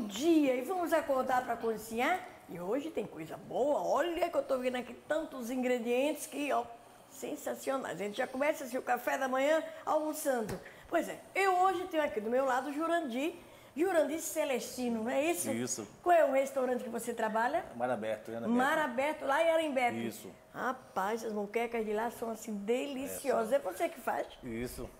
dia e vamos acordar para cozinhar? E hoje tem coisa boa, olha que eu estou vendo aqui tantos ingredientes que, ó, sensacionais. A gente já começa assim, o café da manhã almoçando. Pois é, eu hoje tenho aqui do meu lado o Jurandir Celestino, não é isso? Isso. Qual é o restaurante que você trabalha? Mar Aberto, Ana Mar Aberto, lá em Arembepe. Isso. Rapaz, as moquecas de lá são assim deliciosas. É você que faz? Isso.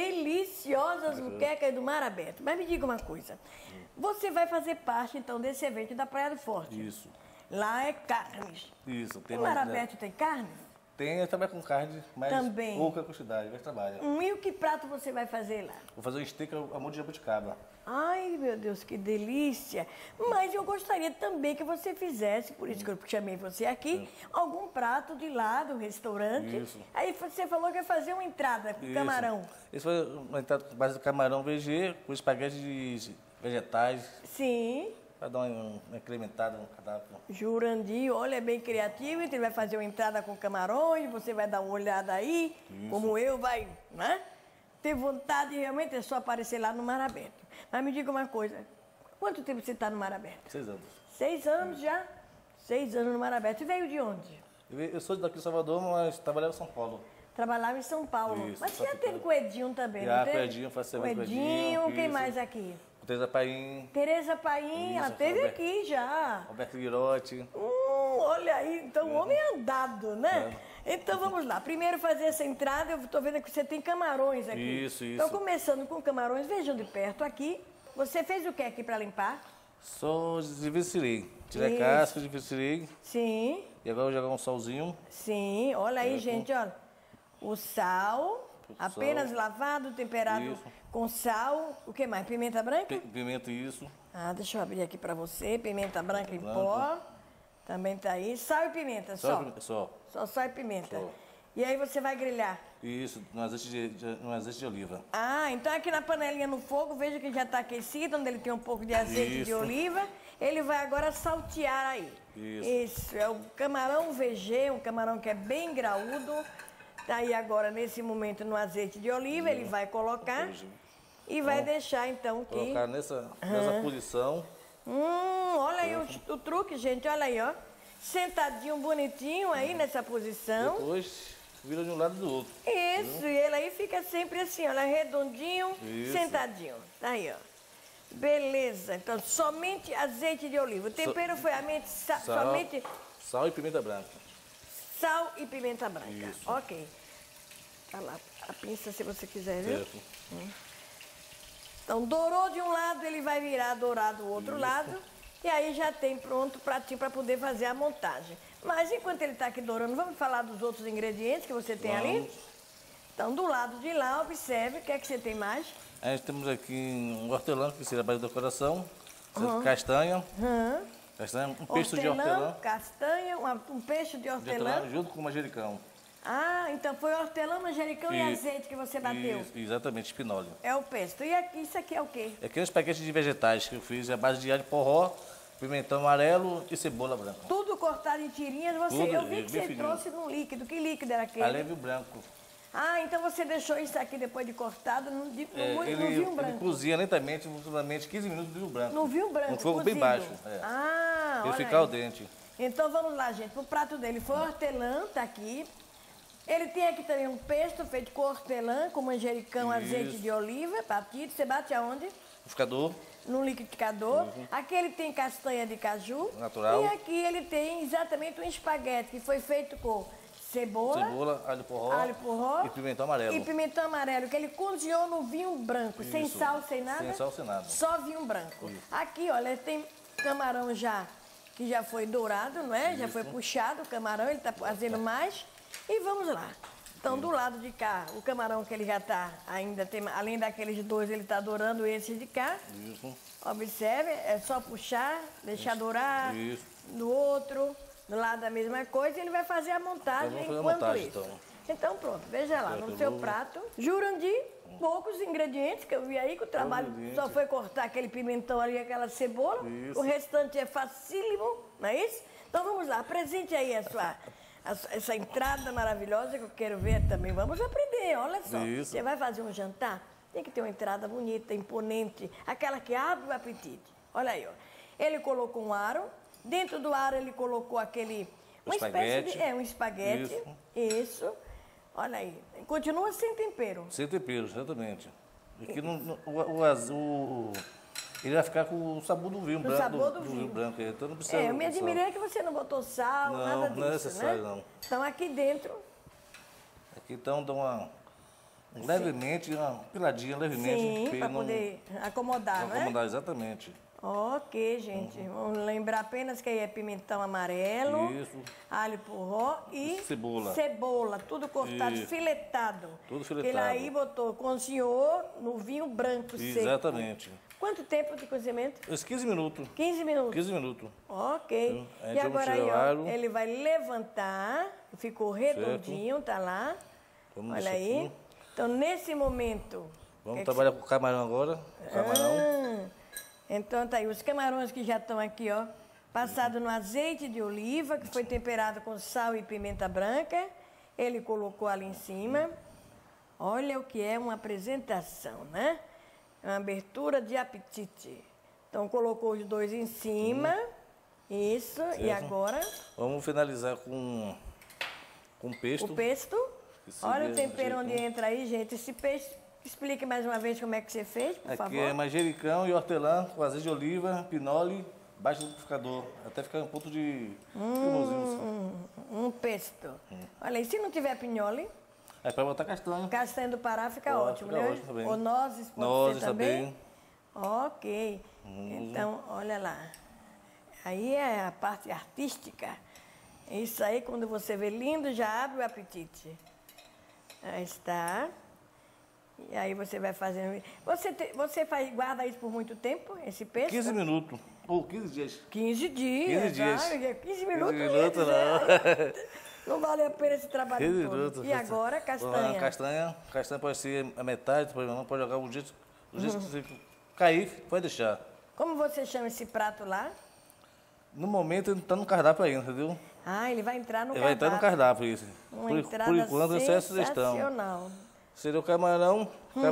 Deliciosas moquecas do Mar Aberto. Mas me diga uma coisa. Você vai fazer parte, então, desse evento da Praia do Forte. Isso. Lá é carnes. Isso. O Mar Aberto tem carne? Tem também com carne, mas Também. pouca quantidade, mas trabalha. E o que prato você vai fazer lá? Vou fazer um steak ao molho de jabuticaba. Ai, meu Deus, que delícia! Mas eu gostaria também que você fizesse, por isso que eu chamei você aqui, algum prato de lá do restaurante. Isso. Aí você falou que ia fazer uma entrada com camarão. Isso foi uma entrada com base de camarão VG, com espaguete vegetais, Sim. para dar uma incrementada no cardápio. Jurandir, olha, é bem criativo, então ele vai fazer uma entrada com camarões, você vai dar uma olhada aí, como eu, vai, né? Ter vontade realmente é só aparecer lá no Mar Aberto. Mas me diga uma coisa, quanto tempo você está no Mar Aberto? 6 anos. 6 anos já? 6 anos no Mar Aberto. E veio de onde? Eu sou daqui de Salvador, mas trabalhava em São Paulo. Trabalhava em São Paulo. Isso, Mas só já que teve com o Edinho também, Já, não teve? com o Edinho, faço Com o serviço com o Edinho, Edinho, quem isso. mais aqui? Com Teresa Paim, Tereza Paim, ela Isso, esteve Roberto. aqui já. Roberto Guirotti. Olha aí, então o homem é andado, né? Então vamos lá. Primeiro fazer essa entrada, eu estou vendo que você tem camarões aqui. Isso. Então começando com camarões, vejam de perto aqui. Você fez o que aqui para limpar? Só desvencilhei. Tirei Isso. a casca, desvencilei. Sim, E agora eu vou jogar um salzinho. sim. Olha aí, gente, olha. O sal, apenas lavado, temperado Isso. com sal. O que mais? Pimenta branca? Pimenta, isso. Ah, deixa eu abrir aqui para você. Pimenta branca em Branco. pó. Também tá aí. Sal e pimenta, só. Só. Só sal e pimenta. Só. E aí você vai grelhar. Isso, no azeite de oliva. Ah, então aqui na panelinha no fogo, veja que já está aquecido, onde ele tem um pouco de azeite de Isso. oliva. Ele vai agora saltear aí. Isso. É o camarão VG, um camarão que é bem graúdo. Tá aí agora, nesse momento, no azeite de oliva, ele vai colocar e vai deixar, então, que... Colocar nessa posição. Olha aí o truque, gente, olha aí, ó. Sentadinho, bonitinho aí nessa posição. Depois vira de um lado e do outro. Isso, e ele aí fica sempre assim, olha, redondinho, Isso. sentadinho. Tá aí, ó. Beleza, então somente azeite de oliva. O tempero foi somente Sal e pimenta branca. sal e pimenta branca. Isso. Ok. Tá lá, a pinça se você quiser, viu? Certo. Então, dourou de um lado, ele vai virar dourado do outro lado. E aí já tem pronto o pratinho para poder fazer a montagem. Mas enquanto ele está aqui dourando, vamos falar dos outros ingredientes que você tem ali? Vamos. Então, do lado de lá, observe, o que é que você tem mais? Aí temos aqui um hortelã, que seria a base da decoração. Castanha. Castanha, um peixe de hortelã. Castanha, um peixe de hortelã. Junto com manjericão. Ah, então foi hortelã, manjericão e azeite que você bateu. Isso, exatamente, espinólio. É o pesto. E aqui, isso aqui é o quê? Aqui é um espaguete de vegetais que eu fiz, a base de alho porró, pimentão amarelo e cebola branca. Tudo cortado em tirinhas. Tudo, Eu vi que bem você fininho. trouxe num líquido. Que líquido era aquele? Alívio branco. Ah, então você deixou isso aqui depois de cortado no vinho Ele branco. cozinha lentamente, aproximadamente 15 minutos no vinho branco. No vinho branco, No fogo bem cozido. baixo. Ah, Ele olha fica aí. al dente. Então vamos lá, gente. O prato dele foi hortelã, tá aqui. Ele tem aqui também um pesto feito com hortelã, com manjericão, azeite de oliva, batido. Você bate aonde? Liquidificador. No liquidificador. Aqui ele tem castanha de caju. Natural. E aqui ele tem exatamente um espaguete que foi feito com cebola, Alho porró e pimentão amarelo. E pimentão amarelo, que ele cozinhou no vinho branco, sem Isso. sal, sem nada? Sem sal, sem nada. Só vinho branco. Aqui, olha, tem camarão já, que já foi dourado, não é? Já foi puxado o camarão, ele está fazendo mais. E vamos lá. Então, do lado de cá, o camarão que ele já está, ainda tem, além daqueles dois, ele está dourando esses de cá. Isso. Observe, é só puxar, deixar dourar. Isso. Do outro, do lado a mesma coisa, e ele vai fazer a montagem Então, vamos fazer a enquanto montagem, isso. então. Então, pronto, veja lá, no seu prato. Jurandir, poucos ingredientes que eu vi aí, que o trabalho só foi cortar aquele pimentão ali, aquela cebola. Isso. O restante é facílimo, não é isso? Então, vamos lá, apresente aí essa entrada maravilhosa que eu quero ver também. Vamos aprender, olha só. Isso. Você vai fazer um jantar, tem que ter uma entrada bonita, imponente, aquela que abre o apetite. Olha aí, ó. Ele colocou um aro. Dentro do aro ele colocou aquele... Uma espaguete. espécie de... um espaguete. Isso. Olha aí. Continua sem tempero. Sem tempero, exatamente. Aqui o azul... Ele vai ficar com o sabor do vinho branco. Sabor do vinho branco. Então não precisa... eu me admirei que você não botou sal, nada disso, não é necessário, né? não. Então aqui dentro... Aqui então dá levemente, uma piladinha levemente. Sim, para poder acomodar, né? Acomodar, exatamente. Ok, gente. Vamos lembrar apenas que aí é pimentão amarelo, Isso. alho porró e cebola. Cebola, tudo cortado, Isso. filetado. Tudo filetado. Ele aí botou, cozinhou no vinho branco seco. Exatamente. Quanto tempo de cozimento? Uns 15 minutos. 15 minutos. 15 minutos. Ok. A gente E agora vamos aí, tirar o ó, alho. ele vai levantar, ficou redondinho, tá lá. Vamos Olha deixar aí. aqui. Então, nesse momento... Vamos trabalhar com o camarão agora. O camarão. Então tá aí, os camarões que já estão aqui, ó, passado no azeite de oliva, que foi temperado com sal e pimenta branca. Ele colocou ali em cima. Olha o que é uma apresentação, né? Uma abertura de apetite. Então colocou os dois em cima. Isso, Certo. e agora? Vamos finalizar com pesto. O pesto. Esse Olha o mesmo tempero onde jeito. entra aí, gente. Esse peixe, explique mais uma vez como é que você fez, por Aqui favor. é manjericão e hortelã com azeite de oliva, pinole, baixo do liquidificador. Até ficar um ponto de cremosinho. Um pesto. Olha aí, se não tiver pinhole, É para botar castanha. castanha do Pará fica Pode, ótimo, fica né? ótimo também. Ou nozes, pode Nozes ser também? também. Ok. Então, olha lá. Aí é a parte artística. Isso aí, quando você vê lindo, já abre o apetite. Aí está. E aí você vai fazendo... guarda isso por muito tempo, esse pesto? 15 minutos. Ou 15 dias. 15 dias. 15 dias. 15 minutos. 15 minutos, Não vale a pena esse trabalho 15 todo. minutos. E agora, castanha. Castanha pode ser a metade, pode jogar o jeito que você cair, pode deixar. Como você chama esse prato lá? No momento ele está no cardápio ainda, entendeu? Ah, ele vai entrar no Ele vai entrar no cardápio, isso. Uma Por entrada enquanto, essa é a sugestão. sensacional. Seria o camarão,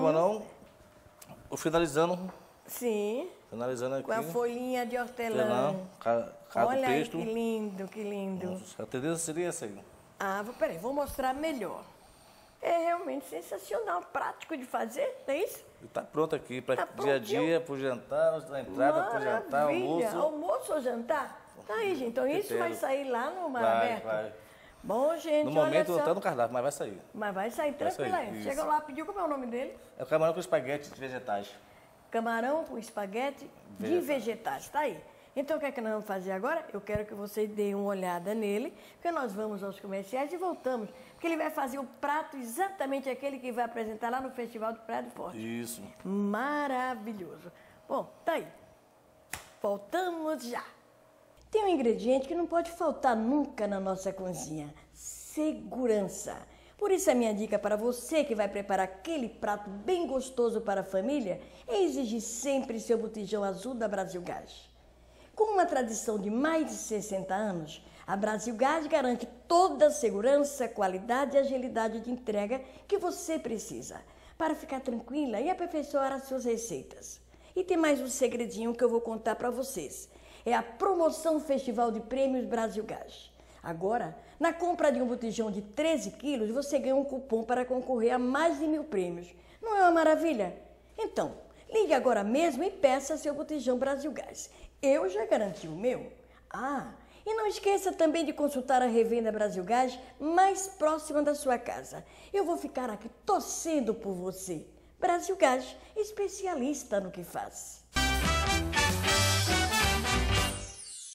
finalizando aqui. Com a folhinha de hortelã. Cada Olha aí pesto. que lindo, que lindo. A tendência seria essa aí. Peraí, vou mostrar melhor. É realmente sensacional, prático de fazer, não é isso? Está pronto aqui para Tá dia a dia, para o jantar, para entrada, para o jantar, Maravilha. almoço. Almoço ou jantar? Tá aí, gente. Então isso vai sair lá no Mar Vai, Aberto? vai. Bom, gente, No olha momento não só. está no cardápio, mas vai sair. Mas vai sair Vai sair, tranquilamente. isso. Chega lá, pediu como é o nome dele? É o camarão com espaguete de vegetais. Camarão com espaguete de vegetais. Tá aí. Então, o que é que nós vamos fazer agora? Eu quero que vocês deem uma olhada nele, porque nós vamos aos comerciais e voltamos. Porque ele vai fazer o prato exatamente aquele que vai apresentar lá no Festival do Praia do Forte. Isso. Maravilhoso. Bom, tá aí. Voltamos já. Tem um ingrediente que não pode faltar nunca na nossa cozinha: segurança. Por isso a minha dica para você que vai preparar aquele prato bem gostoso para a família é exigir sempre seu botijão azul da Brasil Gás. Com uma tradição de mais de 60 anos, a Brasil Gás garante toda a segurança, qualidade e agilidade de entrega que você precisa para ficar tranquila e aperfeiçoar as suas receitas. E tem mais um segredinho que eu vou contar para vocês. É a promoção Festival de Prêmios Brasil Gás. Agora, na compra de um botijão de 13 quilos, você ganha um cupom para concorrer a mais de 1000 prêmios. Não é uma maravilha? Então, ligue agora mesmo e peça seu botijão Brasil Gás. Eu já garanti o meu. E não esqueça também de consultar a revenda Brasil Gás mais próxima da sua casa. Eu vou ficar aqui torcendo por você. Brasil Gás, especialista no que faz.